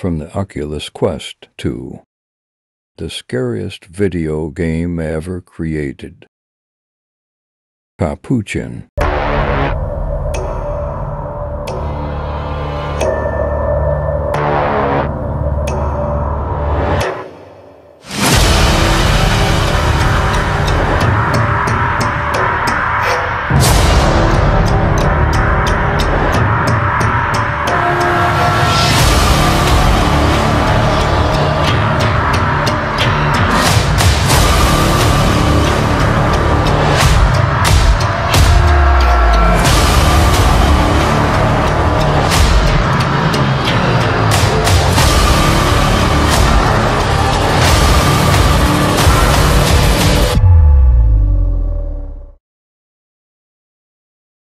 from the Oculus Quest 2. The scariest video game ever created. Capuchin.